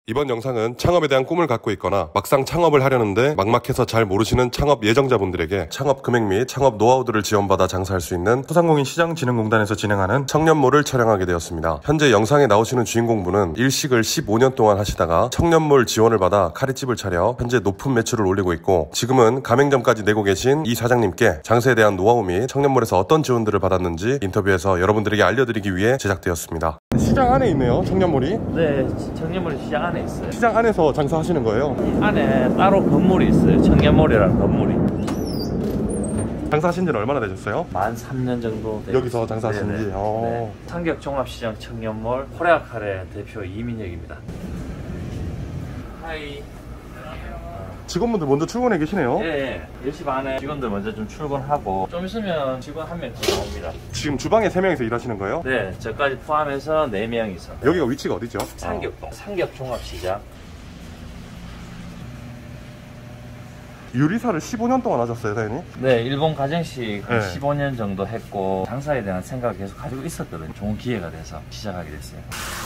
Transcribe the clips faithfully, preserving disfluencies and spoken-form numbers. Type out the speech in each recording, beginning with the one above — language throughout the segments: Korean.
이번 영상은 창업에 대한 꿈을 갖고 있거나 막상 창업을 하려는데 막막해서 잘 모르시는 창업 예정자분들에게 창업 금액 및 창업 노하우들을 지원받아 장사할 수 있는 소상공인 시장진흥공단에서 진행하는 청년몰을 촬영하게 되었습니다. 현재 영상에 나오시는 주인공분은 일식을 십오 년 동안 하시다가 청년몰 지원을 받아 카레집을 차려 현재 높은 매출을 올리고 있고, 지금은 가맹점까지 내고 계신 이 사장님께 장사에 대한 노하우 및 청년몰에서 어떤 지원들을 받았는지 인터뷰에서 여러분들에게 알려드리기 위해 제작되었습니다. 시장 안에 있네요, 청년몰이. 네, 청년몰이 시장 안에 있어요. 시장 안에서 장사하시는 거예요? 안에 따로 건물이 있어요. 청년몰이라는 건물이. 장사하신 지는 얼마나 되셨어요? 만 삼 년 정도 되고 여기서 장사하신 지? 네. 삼격종합시장 청년몰 코레아 카레 대표 이민혁입니다. 하이. 직원분들 먼저 출근해 계시네요? 네, 열 시 반에 직원들 먼저 좀 출근하고 좀 있으면 직원 한 명 더 옵니다. 지금 주방에 세 명이서 일하시는 거예요? 네, 저까지 포함해서 네 명이서. 여기가 위치가 어디죠? 삼격동, 삼격종합시장. 요리사를 십오 년 동안 하셨어요, 사장님? 네, 일본 가정식 한 네. 십오 년 정도 했고 장사에 대한 생각을 계속 가지고 있었거든요. 좋은 기회가 돼서 시작하게 됐어요.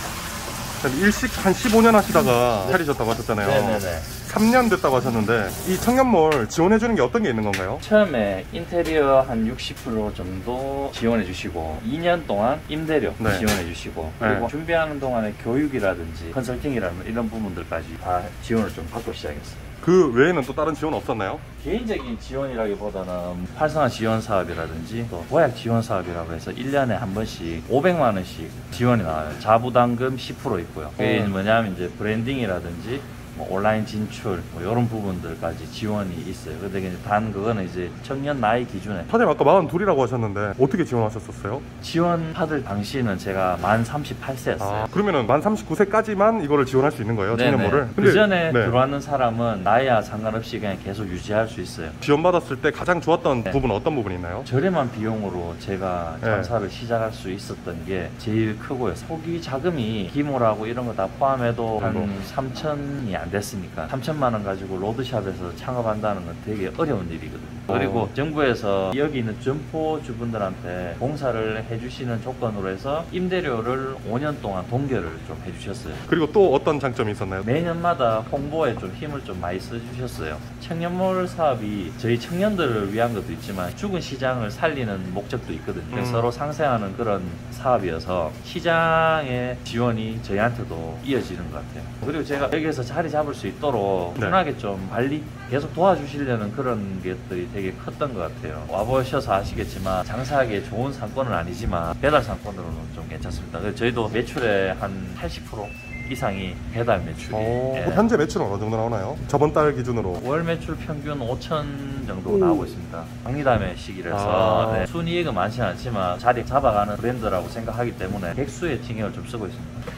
일식 한 십오 년 하시다가 네. 차리셨다고 하셨잖아요. 네네네. 삼 년 됐다고 하셨는데 이 청년몰 지원해주는 게 어떤 게 있는 건가요? 처음에 인테리어 한 육십 퍼센트 정도 지원해 주시고 이 년 동안 임대료 네. 지원해 주시고 네. 그리고 준비하는 동안에 교육이라든지 컨설팅이라든지 이런 부분들까지 다 지원을 좀 받고 시작했어요. 그 외에는 또 다른 지원 없었나요? 개인적인 지원이라기보다는 활성화 지원 사업이라든지 또 보약 지원 사업이라고 해서 일 년에 한 번씩 오백만 원씩 지원이 나와요. 자부담금 십 퍼센트 있고요. 그게 음. 뭐냐면 이제 브랜딩이라든지 뭐 온라인 진출 뭐 이런 부분들까지 지원이 있어요. 근데 단 그거는 이제 청년 나이 기준에 사장님 아까 마흔둘이라고 하셨는데 어떻게 지원하셨었어요? 지원 받을 당시는 제가 만 삼십팔 세였어요. 아, 그러면은 만 삼십구 세까지만 이거를 지원할 수 있는 거예요, 네네. 청년몰을? 그 전에 네. 들어왔는 사람은 나이와 상관없이 그냥 계속 유지할 수 있어요. 지원받았을 때 가장 좋았던 네. 부분은 어떤 부분이 있나요? 저렴한 비용으로 제가 네. 장사를 시작할 수 있었던 게 제일 크고요. 소기 자금이 기모라고 이런 거 다 포함해도 한 음. 삼천이 안 됐으니까 삼천만 원 가지고 로드샵에서 창업한다는 건 되게 어려운 일이거든요. 어. 그리고 정부에서 여기 있는 점포 주분들한테 봉사를 해주시는 조건으로 해서 임대료를 오 년 동안 동결을 좀 해주셨어요. 그리고 또 어떤 장점이 있었나요? 매년마다 홍보에 좀 힘을 좀 많이 써주셨어요. 청년몰 사업이 저희 청년들을 위한 것도 있지만 죽은 시장을 살리는 목적도 있거든요. 음. 서로 상생하는 그런 사업이어서 시장의 지원이 저희한테도 이어지는 것 같아요. 그리고 제가 여기에서 자리 잡을 수 있도록 네. 편하게 좀 관리 계속 도와주시려는 그런 것들이 되게 컸던 것 같아요. 와보셔서 아시겠지만 장사하기에 좋은 상권은 아니지만 배달 상권으로는 좀 괜찮습니다. 그래서 저희도 매출의 한 팔십 퍼센트 이상이 배달 매출이. 어, 예. 뭐 현재 매출은 어느 정도 나오나요? 저번 달 기준으로. 월 매출 평균 오천 정도 나오고 있습니다. 박리담의 시기라서 아. 네, 순이익은 많지는 않지만 자리 잡아가는 브랜드라고 생각하기 때문에 백수의 징역을 좀 쓰고 있습니다.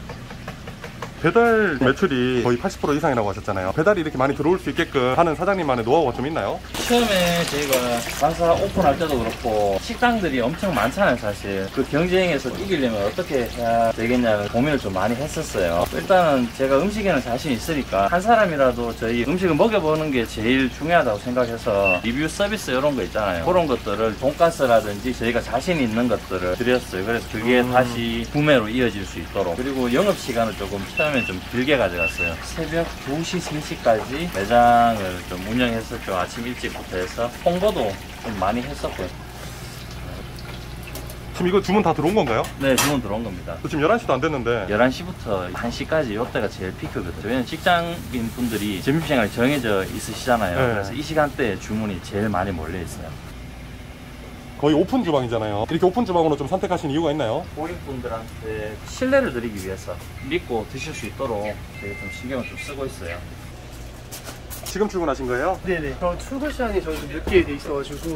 배달 매출이 거의 팔십 퍼센트 이상이라고 하셨잖아요. 배달이 이렇게 많이 들어올 수 있게끔 하는 사장님만의 노하우가 좀 있나요? 처음에 저희가 장사 오픈할 때도 그렇고 식당들이 엄청 많잖아요. 사실 그 경쟁에서 이기려면 어떻게 해야 되겠냐 고민을 좀 많이 했었어요. 일단은 제가 음식에는 자신 있으니까 한 사람이라도 저희 음식을 먹여보는 게 제일 중요하다고 생각해서 리뷰 서비스 이런 거 있잖아요. 그런 것들을 돈가스라든지 저희가 자신 있는 것들을 드렸어요. 그래서 그게 음. 다시 구매로 이어질 수 있도록. 그리고 영업시간을 조금 처음에 좀 길게 가져갔어요. 새벽 두 시, 세 시까지 매장을 좀 운영했었죠. 아침 일찍부터 해서 홍보도 좀 많이 했었고요. 지금 이거 주문 다 들어온 건가요? 네, 주문 들어온 겁니다. 지금 열한 시도 안 됐는데. 열한 시부터 한 시까지 이때가 제일 피크거든요. 저희는 직장인 분들이 점심시간이 정해져 있으시잖아요. 네. 그래서 이 시간대에 주문이 제일 많이 몰려 있어요. 거의 오픈 주방이잖아요. 이렇게 오픈 주방으로 좀 선택하신 이유가 있나요? 고객분들한테 신뢰를 드리기 위해서 믿고 드실 수 있도록 저희가 좀 신경을 좀 쓰고 있어요. 지금 출근하신 거예요? 네네. 그럼 출근 시간이 저희도 몇 개 돼 있어가지고.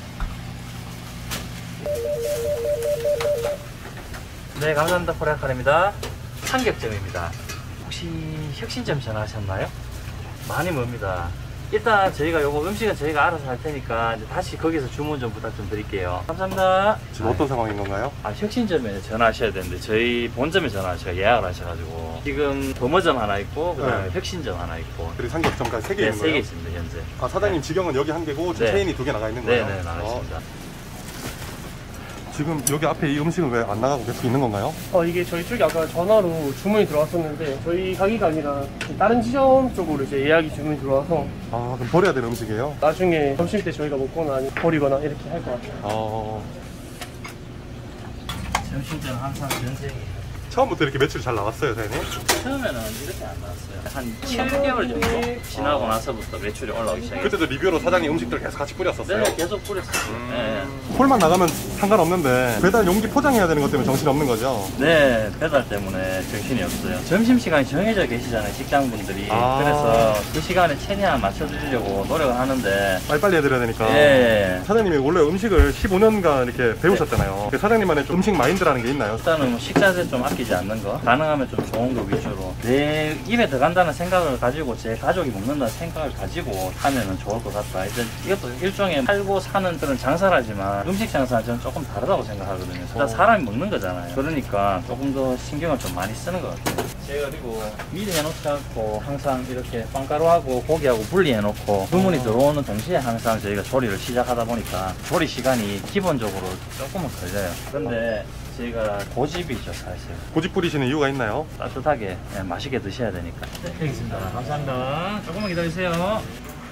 네, 감사합니다. 코레아 카레입니다. 삼격점입니다. 혹시 혁신점 전화하셨나요? 많이 멉니다. 일단 저희가 요거 음식은 저희가 알아서 할 테니까 이제 다시 거기서 주문 좀 부탁 좀 드릴게요. 감사합니다. 지금 어떤 상황인 건가요? 아, 혁신점에 전화하셔야 되는데 저희 본점에 전화 제가 예약을 하셔가지고 지금 범어점 하나 있고 그다음에 네. 혁신점 하나 있고 그리고 삼겹점까지 세 개 네, 있는 세 개 거예요? 있습니다 현재. 아, 사장님 직영은 여기 한 개고 지금 네. 체인이 두 개 나가 있는 거예요? 네네 나가 어. 있습니다. 지금 여기 앞에 이 음식은 왜 안 나가고 계속 있는 건가요? 어, 이게 저희 쪽에 아까 전화로 주문이 들어왔었는데 저희 가게가 아니라 다른 지점 쪽으로 이제 예약이 주문이 들어와서 아, 그럼 버려야 되는 음식이에요? 나중에 점심 때 저희가 먹거나 아니면 버리거나 이렇게 할 것 같아요. 어... 점심 때는 항상 전쟁이에요. 처음부터 이렇게 매출이 잘 나왔어요, 사장님? 처음에는 이렇게 안 나왔어요. 한 칠 개월 정도 지나고 나서부터 매출이 올라오기 시작했어요. 그때도 리뷰로 사장님 음식들 계속 같이 뿌렸었어요? 네, 계속 뿌렸어요. 음... 네. 홀만 나가면 상관없는데 배달 용기 포장해야 되는 것 때문에 정신없는 거죠? 네, 배달 때문에 정신이 없어요. 점심시간이 정해져 계시잖아요, 직장분들이. 아. 그래서 그 시간에 최대한 맞춰드리려고 노력을 하는데. 빨리빨리 해드려야 되니까. 예. 사장님이 원래 음식을 십오 년간 이렇게 배우셨잖아요. 그 사장님만의 좀 음식 마인드라는 게 있나요? 일단은 뭐 식자재 좀 아끼지 않는 거, 가능하면 좀 좋은 거 위주로 내 입에 들어간다는 생각을 가지고 제 가족이 먹는다는 생각을 가지고 하면은 좋을 것 같다. 이제 이것도 일종의 팔고 사는 그런 장사라지만 음식 장사는 저는 조금 다르다고 생각하거든요. 일단 어. 사람이 먹는 거잖아요. 그러니까 조금 더 신경을 좀 많이 쓰는 것 같아요. 제가 그리고 미리 해놓지 않고 항상 이렇게 빵가루하고 고기하고 분리해놓고 주문이 들어오는 동시에 항상 저희가 조리를 시작하다 보니까 조리 시간이 기본적으로 조금은 걸려요. 근데 저희가 고집이죠, 사실. 고집 부리시는 이유가 있나요? 따뜻하게 예, 맛있게 드셔야 되니까. 네, 알겠습니다. 감사합니다. 조금만 기다리세요.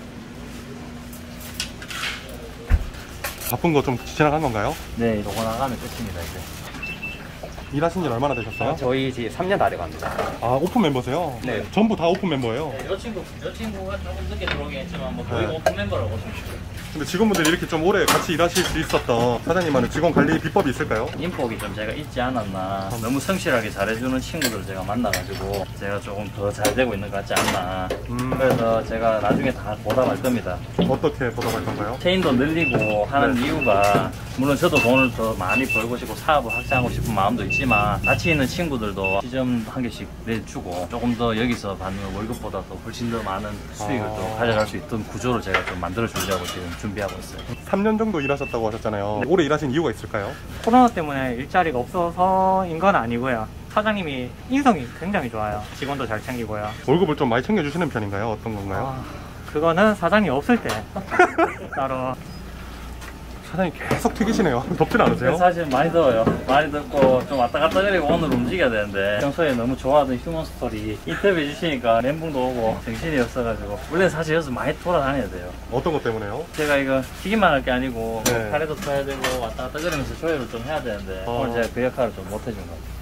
바쁜 거 좀 지나간 건가요? 네, 요거 나가면 끝입니다, 이제. 일하신 지 얼마나 되셨어요? 저희 이제 삼 년 다 돼갑니다. 아, 오픈 멤버세요? 네. 전부 다 오픈 멤버예요? 네, 여 친구, 여 친구가 조금 늦게 들어오긴 했지만 뭐 거의 네. 오픈 멤버라고 보시면 돼요. 근데 직원분들이 이렇게 좀 오래 같이 일하실 수 있었던 사장님만의 직원 관리 비법이 있을까요? 인복이 좀 제가 있지 않았나. 너무 성실하게 잘해주는 친구들 제가 만나가지고 제가 조금 더 잘 되고 있는 것 같지 않나. 음. 그래서 제가 나중에 다 보답할 겁니다. 어떻게 보답할 건가요? 체인도 늘리고 하는 네. 이유가 물론 저도 돈을 더 많이 벌고 싶고 사업을 확장하고 싶은 마음도 있지만 같이 있는 친구들도 지점 한 개씩 내주고 조금 더 여기서 받는 월급보다 도 훨씬 더 많은 수익을 아. 또 가져갈 수 있던 구조를 제가 좀 만들어 주려고 지금 준비하고 있어요. 삼 년 정도 일하셨다고 하셨잖아요. 오래 일하신 이유가 있을까요? 코로나 때문에 일자리가 없어서인 건 아니고요. 사장님이 인성이 굉장히 좋아요. 직원도 잘 챙기고요. 월급을 좀 많이 챙겨주시는 편인가요? 어떤 건가요? 아, 그거는 사장님 없을 때 따로. 사장님 계속 튀기시네요. 덥진 않으세요? 사실 많이 더워요. 많이 덥고 좀 왔다 갔다 그리고 오늘 움직여야 되는데 평소에 너무 좋아하던 휴먼 스토리 인터뷰 해주시니까 멘붕도 오고 정신이 없어가지고 원래 사실 여기서 많이 돌아다녀야 돼요. 어떤 것 때문에요? 제가 이거 튀기만 할 게 아니고 네. 카레도 써야 되고 왔다 갔다 그러면서 조율을 좀 해야 되는데 어. 오늘 제가 그 역할을 좀 못 해준 것 같아요.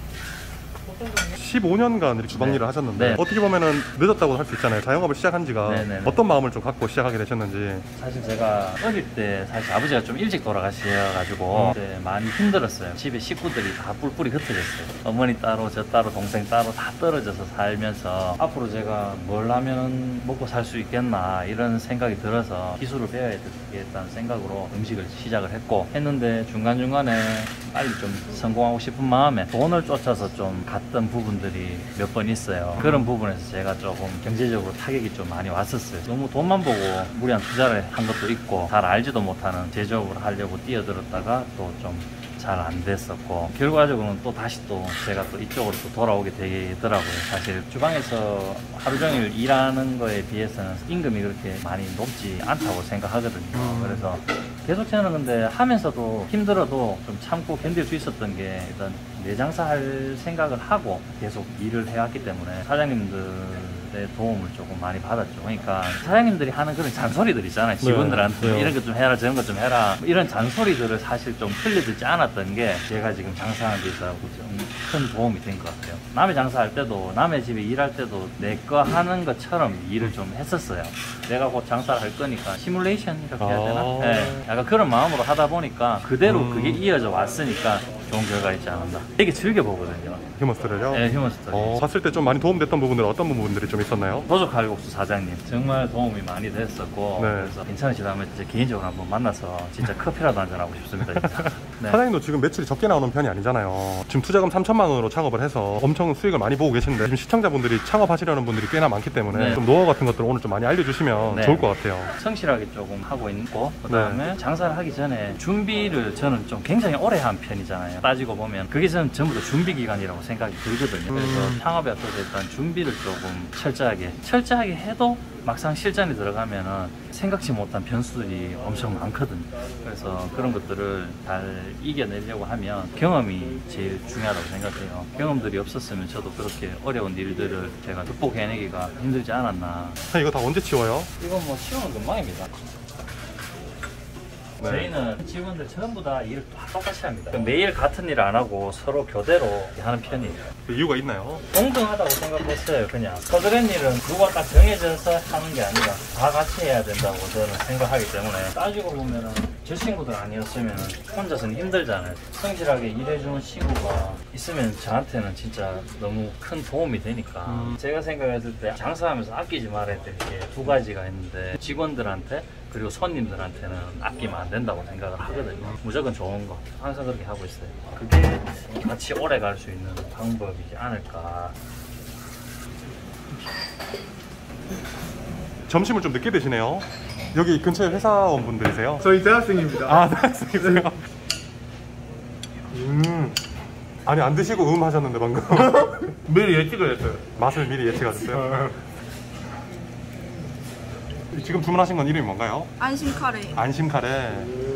십오 년간 이렇게 주방 네. 일을 하셨는데 네. 어떻게 보면은 늦었다고 할 수 있잖아요. 자영업을 시작한 지가 네네네. 어떤 마음을 좀 갖고 시작하게 되셨는지. 사실 제가 어릴 때 사실 아버지가 좀 일찍 돌아가셔가지고 그때 많이 힘들었어요. 집에 식구들이 다 뿔뿔이 흩어졌어요. 어머니 따로 저 따로 동생 따로 다 떨어져서 살면서 앞으로 제가 뭘 하면 먹고 살 수 있겠나 이런 생각이 들어서 기술을 배워야 되겠다는 생각으로 음식을 시작을 했고 했는데 중간중간에 빨리 좀 성공하고 싶은 마음에 돈을 쫓아서 좀 갔던 부분들이 몇 번 있어요. 그런 부분에서 제가 조금 경제적으로 타격이 좀 많이 왔었어요. 너무 돈만 보고 무리한 투자를 한 것도 있고 잘 알지도 못하는 제조업을 하려고 뛰어들었다가 또 좀 잘 안 됐었고 결과적으로는 또 다시 또 제가 또 이쪽으로 또 돌아오게 되더라고요. 사실 주방에서 하루 종일 일하는 거에 비해서는 임금이 그렇게 많이 높지 않다고 생각하거든요. 음. 그래서 계속 저는 근데 하면서도 힘들어도 좀 참고 견딜 수 있었던 게 일단 내 장사할 생각을 하고 계속 일을 해왔기 때문에 사장님들의 도움을 조금 많이 받았죠. 그러니까 사장님들이 하는 그런 잔소리들 있잖아요. 직원들한테 네. 이런 것 좀 해라 저런 것 좀 해라 이런 잔소리들을 사실 좀 틀려듣지 않았던 게 제가 지금 장사하는 데 있어서 좀 큰 도움이 된 것 같아요. 남의 장사할 때도 남의 집에 일할 때도 내 거 하는 것처럼 일을 좀 했었어요. 내가 곧 장사를 할 거니까 시뮬레이션 이렇게 해야 되나? 아. 네. 약간 그런 마음으로 하다 보니까 그대로 음. 그게 이어져 왔으니까 좋은 결과 있지 않았나. 되게 즐겨보거든요. 휴먼스토리요? 네, 휴먼스토리. 어, 봤을 때 좀 많이 도움됐던 부분들은 어떤 부분들이 좀 있었나요? 도적 칼국수 사장님 정말 도움이 많이 됐었고 네. 그래서 괜찮으시다면 이제 개인적으로 한번 만나서 진짜 커피라도 한잔 하고 싶습니다. 진짜. 네. 사장님도 지금 매출이 적게 나오는 편이 아니잖아요. 지금 투자금 삼천만 원으로 창업을 해서 엄청 수익을 많이 보고 계신데 지금 시청자분들이 창업하시려는 분들이 꽤나 많기 때문에 네. 좀 노하우 같은 것들을 오늘 좀 많이 알려주시면 네. 좋을 것 같아요. 성실하게 조금 하고 있고 그 다음에 네. 장사를 하기 전에 준비를 저는 좀 굉장히 오래 한 편이잖아요. 따지고 보면 그게 저는 전부 다 준비 기간이라고 생각이 들거든요. 그래서 음. 창업에 앞서서 일단 준비를 조금 철저하게 철저하게 해도 막상 실전에 들어가면은 생각지 못한 변수들이 엄청 많거든요. 그래서 그런 것들을 잘 이겨내려고 하면 경험이 제일 중요하다고 생각해요. 경험들이 없었으면 저도 그렇게 어려운 일들을 제가 극복해내기가 힘들지 않았나. 이거 다 언제 치워요? 이건 뭐 치우는 금방입니다. 네. 저희는 직원들 전부 다 일을 다 똑같이 합니다. 매일 같은 일 안 하고 서로 교대로 하는 편이에요. 그 이유가 있나요? 동등하다고 생각했어요. 그냥 서드렛 일은 누가 딱 정해져서 하는 게 아니라 다 같이 해야 된다고 저는 생각하기 때문에 따지고 보면은 저 친구들 아니었으면 혼자서는 힘들잖아요. 성실하게 일해주는 친구가 있으면 저한테는 진짜 너무 큰 도움이 되니까 음. 제가 생각했을 때 장사하면서 아끼지 말아야 될 게 두 가지가 있는데 직원들한테 그리고 손님들한테는 아끼면 안 된다고 생각을 하거든요. 무조건 좋은 거 항상 그렇게 하고 있어요. 그게 같이 오래 갈 수 있는 방법이지 않을까. 점심을 좀 늦게 드시네요. 여기 근처에 회사원분들이세요? 저희 대학생입니다. 아, 대학생이세요? 음. 아니, 안 드시고 음 하셨는데 방금. 미리 예측을 했어요. 맛을 미리 예측하셨어요? 지금 주문하신 건 이름이 뭔가요? 안심 카레. 안심 카레.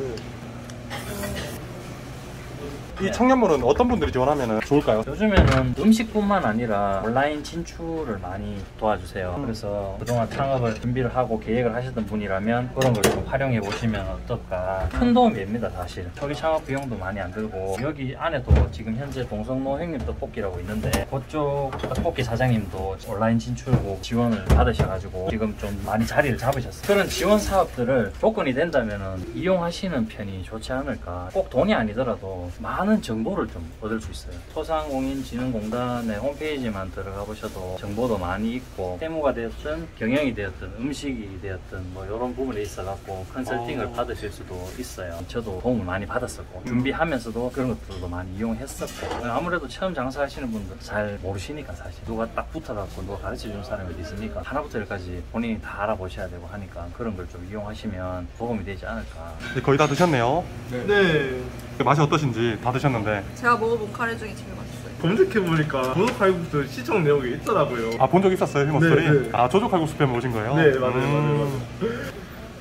이 청년몰은 어떤 분들이 지원하면 좋을까요? 요즘에는 음식뿐만 아니라 온라인 진출을 많이 도와주세요. 그래서 그동안 창업을 준비를 하고 계획을 하셨던 분이라면 그런 걸 좀 활용해 보시면 어떨까. 큰 도움이 됩니다. 사실 초기 창업 비용도 많이 안 들고 여기 안에도 지금 현재 동성로 형님 떡볶이라고 있는데 그쪽 떡볶이 사장님도 온라인 진출국 지원을 받으셔가지고 지금 좀 많이 자리를 잡으셨어요. 그런 지원 사업들을 조건이 된다면 이용하시는 편이 좋지 않을까. 꼭 돈이 아니더라도 많은 정보를 좀 얻을 수 있어요. 소상공인진흥공단의 홈페이지만 들어가 보셔도 정보도 많이 있고 세무가 되었든 경영이 되었든 음식이 되었든 뭐 이런 부분에 있어 갖고 컨설팅을 어... 받으실 수도 있어요. 저도 도움을 많이 받았었고 음. 준비하면서도 그런 것들도 많이 이용했었고 아무래도 처음 장사하시는 분들 잘 모르시니까 사실 누가 딱 붙어 갖고 누가 가르쳐 주는 사람이 있으니까 하나부터 열까지 본인이 다 알아보셔야 되고 하니까 그런 걸 좀 이용하시면 도움이 되지 않을까. 네, 거의 다 드셨네요. 네. 네. 맛이 어떠신지 다 드셨는데 제가 먹어본 카레 중에 제일 맛있어요. 검색해보니까 조조칼국수 시청 내용이 있더라고요. 아, 본 적 있었어요? 휴머스토리? 네, 네. 아, 조조칼국수 편 오신 거예요? 네, 맞아요. 음... 맞아요, 맞아요.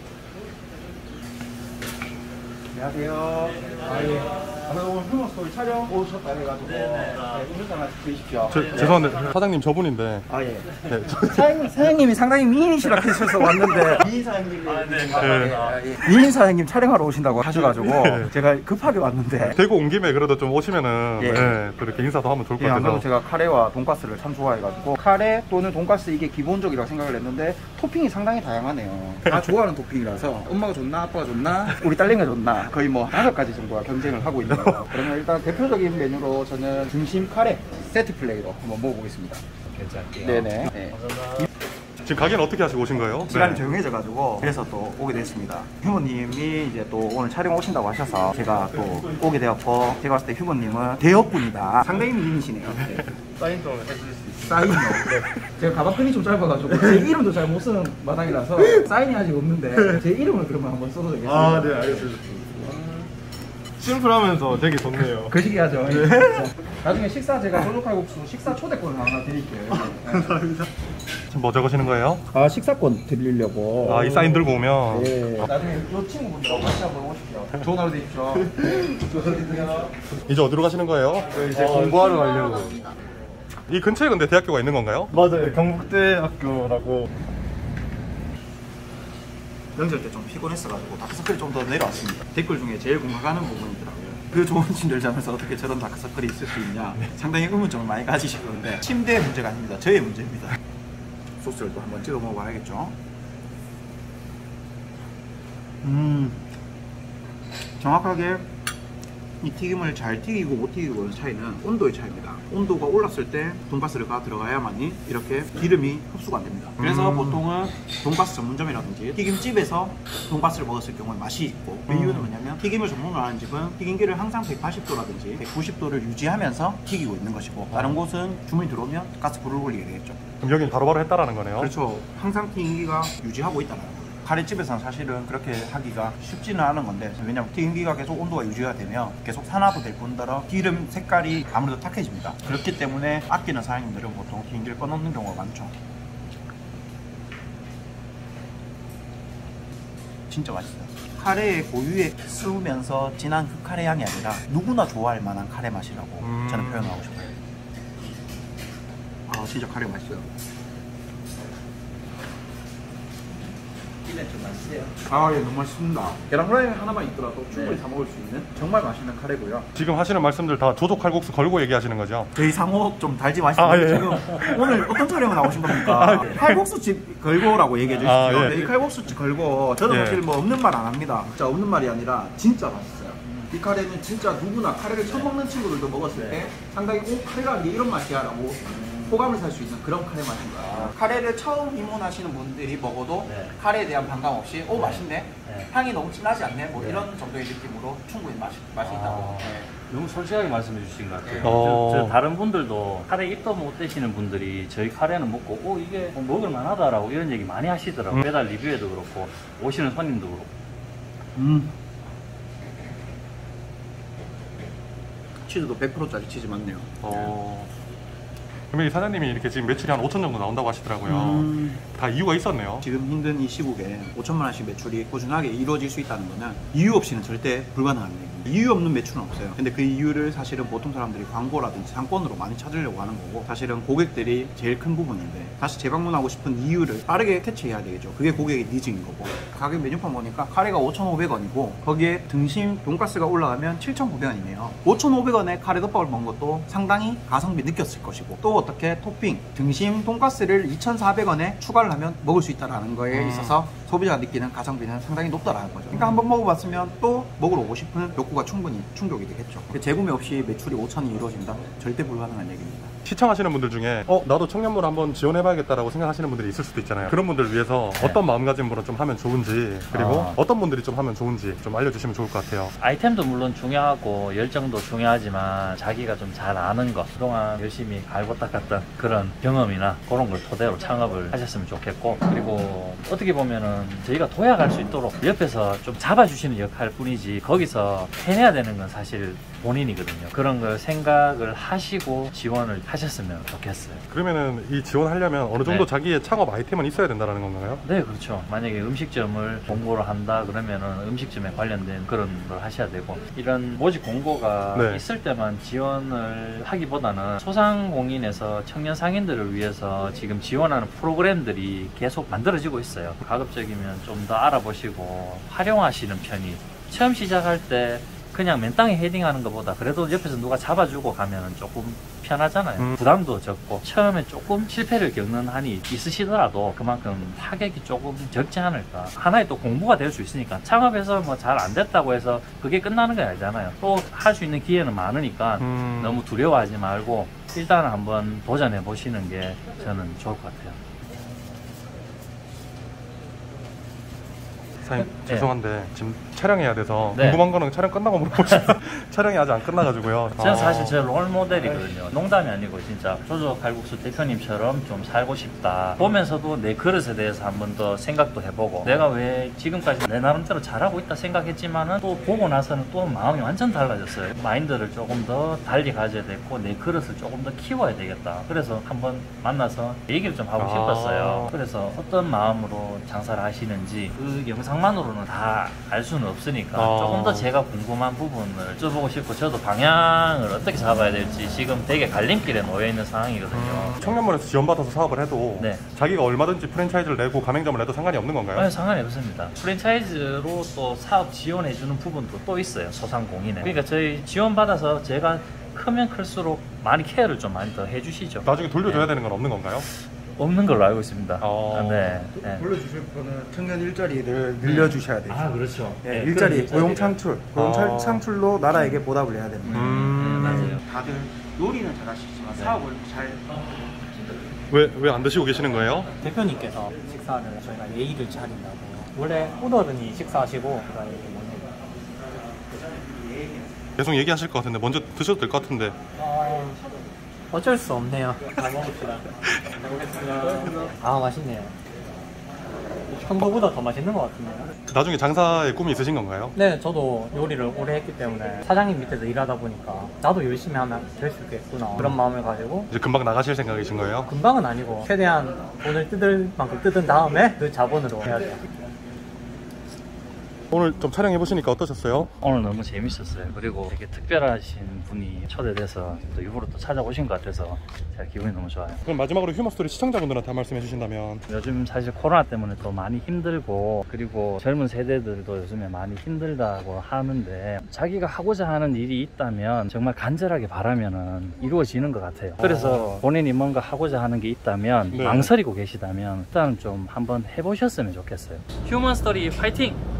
안녕하세요. 아, 예. 아, 오늘 휴머스토리 촬영 오셨다 해가지고 네, 음료수 하나 드십시오. 저, 네. 죄송한데 사장님 저분인데. 아, 예. 네, 저... 사장님, 사장님이 상당히 미인이시라 해서 왔는데 미인 사장님이 아, 네, 네. 미인 사장님 촬영하러 오신다고 하셔가지고 네. 제가 급하게 왔는데 대구 온 김에 그래도 좀 오시면은 예. 네, 또 이렇게 인사도 하면 좋을 것 예, 안 같아서. 그래도 제가 카레와 돈가스를 참 좋아해가지고 카레 또는 돈가스 이게 기본적이라고 생각을 했는데 토핑이 상당히 다양하네요. 다 좋아하는 토핑이라서 엄마가 좋나 아빠가 좋나 우리 딸내미가 좋나 거의 뭐 다섯 가지 정도가 경쟁을 하고 있는 거예요. 그러면 일단 대표적인 메뉴로 저는 중심 카레 세트 플레이로 한번 먹어보겠습니다. 괜찮게요. 네네. 네. 지금 가게는 어떻게 하시고 오신 거예요? 시간이 네. 조용해져가지고 그래서 또 오게 됐습니다. 휴머님이 이제 또 오늘 촬영 오신다고 하셔서 제가 또 오게 되었고 제가 봤을 때 휴머님은 대역군이다. 상당히 미인이시네요. 네. 사인 좀 해주실 수 있어요? 사인이요? 제가 가방끈이 좀 짧아가지고 제 이름도 잘 못 쓰는 마당이라서 사인이 아직 없는데 제 이름을 그러면 한번 써도 되겠습니까? 아, 네, 알겠습니다. 심플하면서 되게 좋네요. 거시기 하죠. 네. 나중에 식사 제가 조조칼국수 식사 초대권을 하나 드릴게요. 감사합니다. 지금 뭐 적으시는 거예요? 아 식사권 드리려고. 아, 이 사인 들고 오면. 네. 나중에 이 친구분들하고 같이 한번 오십시오. 좋은 하루 되십시오. 좋은 이제 어디로 가시는 거예요? 네, 이제 공부하러 가려고. 이 근처에 근데 대학교가 있는 건가요? 맞아요. 경북대학교라고. 명절 때 좀 피곤했어가지고 다크서클이 좀 더 내려왔습니다. 댓글 중에 제일 공감하는 부분이더라고요. 그 좋은 침대를 자면서 어떻게 저런 다크서클이 있을 수 있냐. 상당히 의문점을 많이 가지시는데 침대의 문제가 아닙니다. 저의 문제입니다. 소스를 또 한번 찍어 먹어봐야겠죠. 음, 정확하게 이 튀김을 잘 튀기고 못 튀기고의 차이는 온도의 차이입니다. 온도가 올랐을 때 돈가스가 들어가야만이 이렇게 기름이 흡수가 안 됩니다. 그래서 음. 보통은 돈가스 전문점이라든지 튀김집에서 돈가스를 먹었을 경우에 맛이 있고 그 이유는 뭐냐면 튀김을 전문으로 하는 집은 튀김기를 항상 백팔십 도라든지 백구십 도를 유지하면서 튀기고 있는 것이고 다른 곳은 주문이 들어오면 가스 불을 올리게 되겠죠. 그럼 여긴 바로바로 했다라는 거네요? 그렇죠. 항상 튀김기가 유지하고 있다는 거예요. 카레집에서는 사실은 그렇게 하기가 쉽지는 않은 건데 왜냐면 튀김기가 계속 온도가 유지가 되면 계속 산화도 될 뿐더러 기름 색깔이 아무래도 탁해집니다. 그렇기 때문에 아끼는 사장님들은 보통 튀김기를 꺼놓는 경우가 많죠. 진짜 맛있어요. 카레의 고유에 쓰면서 진한 그 카레 향이 아니라 누구나 좋아할 만한 카레 맛이라고 음. 저는 표현하고 싶어요. 아 진짜 카레 맛있어요. 입에 좀 맛있어요. 아, 예, 너무 맛있습니다. 계란 후라이 하나만 있더라도 충분히 사 먹을 수 있는 정말 맛있는 카레고요. 지금 하시는 말씀들 다 조조 칼국수 걸고 얘기하시는 거죠? 저희 상호 좀 달지 마시고 아, 예. 지금 오늘 어떤 촬영을 나오신 겁니까? 칼국수집 걸고라고 얘기해 주시죠. 아, 예. 네, 이 칼국수집 걸고 저는 예. 사실 뭐 없는 말 안 합니다. 진짜 없는 말이 아니라 진짜 맛있어요. 이 카레는 진짜 누구나 카레를 처음 먹는 친구들도 먹었을 때 상당히 오 카레라는 게 이런 맛이야 라고 호감을 살 수 있는 그런 카레 맛인 거예요. 카레를 처음 입문하시는 분들이 먹어도 네. 카레에 대한 반감 없이 오 맛있네, 네. 향이 너무 진하지 않네, 뭐 네. 이런 정도의 느낌으로 충분히 맛이, 맛이 있다고. 아. 네. 너무 솔직하게 말씀해 주신 것 같아요. 어. 저, 저 다른 분들도 카레 입도 못 대시는 분들이 저희 카레는 먹고 오 이게 뭐 먹을 만하다라고 이런 얘기 많이 하시더라고요. 음. 배달 리뷰에도 그렇고 오시는 손님도 그렇고. 음. 치즈도 백 퍼센트짜리 치즈 맞네요. 어. 그러면 이 사장님이 이렇게 지금 매출이 한 오천 정도 나온다고 하시더라고요. 음. 다 이유가 있었네요. 지금 힘든 이 시국에 오천만 원씩 매출이 꾸준하게 이루어질 수 있다는 거는 이유 없이는 절대 불가능한 얘기입니다. 이유 없는 매출은 없어요. 근데 그 이유를 사실은 보통 사람들이 광고라든지 상권으로 많이 찾으려고 하는 거고, 사실은 고객들이 제일 큰 부분인데 다시 재방문하고 싶은 이유를 빠르게 캐치해야 되겠죠. 그게 고객의 니즈인 거고. 가격 메뉴판 보니까 카레가 오천오백 원이고 거기에 등심 돈가스가 올라가면 칠천구백 원이네요. 오천오백 원에 카레덮밥을 먹은 것도 상당히 가성비 느꼈을 것이고, 또 어떻게 토핑 등심 돈가스를 이천사백 원에 추가를 하면 먹을 수 있다는 거에 있어서 소비자가 느끼는 가성비는 상당히 높다라는 거죠. 그러니까 한번 먹어봤으면 또 먹으러 오고 싶은 욕구가 충분히 충족이 되겠죠. 재구매 없이 매출이 오천이 이루어진다? 절대 불가능한 얘기입니다. 시청하시는 분들 중에 어 나도 청년몰 한번 지원해봐야겠다라고 생각하시는 분들이 있을 수도 있잖아요. 그런 분들 위해서 네. 어떤 마음가짐으로 좀 하면 좋은지, 그리고 아. 어떤 분들이 좀 하면 좋은지 좀 알려주시면 좋을 것 같아요. 아이템도 물론 중요하고 열정도 중요하지만 자기가 좀 잘 아는 것, 그동안 열심히 갈고 닦았던 그런 경험이나 그런 걸 토대로 창업을 하셨으면 좋겠고, 그리고 어떻게 보면은 저희가 도약할 수 있도록 옆에서 좀 잡아주시는 역할 뿐이지 거기서 해내야 되는 건 사실 본인이거든요. 그런 걸 생각을 하시고 지원을 하셨으면 좋겠어요. 그러면은 이 지원하려면 어느 정도 네. 자기의 창업 아이템은 있어야 된다는 건가요? 네, 그렇죠. 만약에 음식점을 공고를 한다 그러면은 음식점에 관련된 그런 걸 하셔야 되고, 이런 모집 공고가 네. 있을 때만 지원을 하기보다는 소상공인에서 청년 상인들을 위해서 지금 지원하는 프로그램들이 계속 만들어지고 있어요. 가급적이면 좀 더 알아보시고 활용하시는 편이, 처음 시작할 때 그냥 맨땅에 헤딩하는 것보다 그래도 옆에서 누가 잡아주고 가면 조금 편하잖아요. 음. 부담도 적고 처음에 조금 실패를 겪는 한이 있으시더라도 그만큼 타격이 조금 적지 않을까. 하나의 또 공부가 될 수 있으니까. 창업해서 뭐 잘 안 됐다고 해서 그게 끝나는 게 아니잖아요. 또 할 수 있는 기회는 많으니까 음. 너무 두려워하지 말고 일단은 한번 도전해 보시는 게 저는 좋을 것 같아요. 사장님 네. 죄송한데 지금 촬영해야 돼서 네. 궁금한 거는 촬영 끝나고 물어보고 싶어요. 촬영이 아직 안 끝나가지고요. 저는 어. 사실 제 롤 모델이거든요. 농담이 아니고 진짜 조조 칼국수 대표님처럼 좀 살고 싶다. 보면서도 내 그릇에 대해서 한 번 더 생각도 해보고, 내가 왜 지금까지 내 나름대로 잘하고 있다 생각했지만은 또 보고 나서는 또 마음이 완전 달라졌어요. 마인드를 조금 더 달리 가져야 되고 내 그릇을 조금 더 키워야 되겠다. 그래서 한번 만나서 얘기를 좀 하고 아. 싶었어요. 그래서 어떤 마음으로 장사를 하시는지 그 영상만으로는 다 알 수는 없으니까 아. 조금 더 제가 궁금한 부분을 여쭤보고 싶고, 저도 방향을 어떻게 잡아야 될지 지금 되게 갈림길에 놓여 있는 상황이거든요. 청년몰에서 지원받아서 사업을 해도 네. 자기가 얼마든지 프랜차이즈를 내고 가맹점을 내도 상관이 없는 건가요? 아니, 상관이 없습니다. 프랜차이즈로 또 사업 지원해주는 부분도 또 있어요. 소상공인에. 그러니까 저희 지원받아서 제가 크면 클수록 많이 케어를 좀 많이 더 해주시죠. 나중에 돌려줘야 네. 되는 건 없는 건가요? 없는 걸로 알고 있습니다. 어. 아, 네. 네. 불러주실 분은 청년 일자리를 늘려주셔야 되죠. 아, 그렇죠. 예, 네, 일자리, 그런 고용 창출, 고용 아. 창출로 나라에게 보답을 해야 됩니다. 음. 네, 맞아요. 다들 요리는 잘하시지만 네. 사업을 잘 왜 왜 안 드시고 계시는 거예요? 대표님께서 식사를 저희가 예의를 차린다고. 원래 오더분이 식사하시고 그다음에 이렇게 먹는 계속 얘기하실 것 같은데 먼저 드셔도 될 것 같은데. 아, 어쩔 수 없네요. 다 먹읍시다. 먹겠습니다. 아, 맛있네요. 평소보다 더 맛있는 것 같은데요. 나중에 장사의 꿈이 있으신 건가요? 네, 저도 요리를 오래 했기 때문에 사장님 밑에서 일하다 보니까 나도 열심히 하면 될 수 있겠구나 그런 마음을 가지고, 이제 금방 나가실 생각이신 거예요? 금방은 아니고 최대한 돈을 뜯을 만큼 뜯은 다음에 그 자본으로 해야죠. 오늘 좀 촬영해 보시니까 어떠셨어요? 오늘 너무 재밌었어요. 그리고 되게 특별하신 분이 초대돼서 또 일부러 또 찾아오신 것 같아서 제가 기분이 너무 좋아요. 그럼 마지막으로 휴머스토리 시청자분들한테 한 말씀 해주신다면? 요즘 사실 코로나 때문에 또 많이 힘들고 그리고 젊은 세대들도 요즘에 많이 힘들다고 하는데 자기가 하고자 하는 일이 있다면 정말 간절하게 바라면은 이루어지는 것 같아요. 그래서 본인이 뭔가 하고자 하는 게 있다면 네. 망설이고 계시다면 일단 좀 한번 해보셨으면 좋겠어요. 휴먼스토리 파이팅!